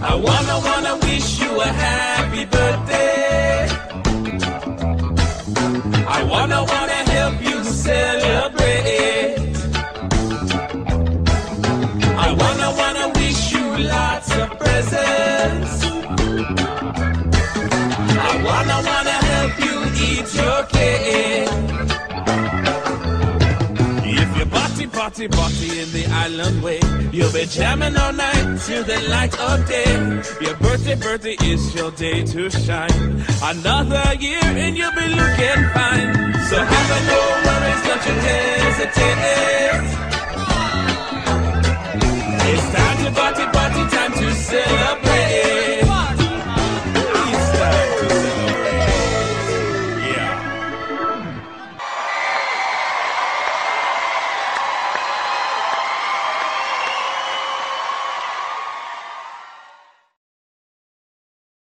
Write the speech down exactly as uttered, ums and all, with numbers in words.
I wanna, wanna wish you a happy birthday. I wanna, wanna help you celebrate. I wanna, wanna wish you lots of presents. I wanna, wanna help you eat your cake. If you party, party, party in the island way, you'll be jamming all night till the light of day. Your birthday, birthday is your day to shine. Another year and you'll be looking fine. So have no worries, don't you hesitate. It's time to party, party, time.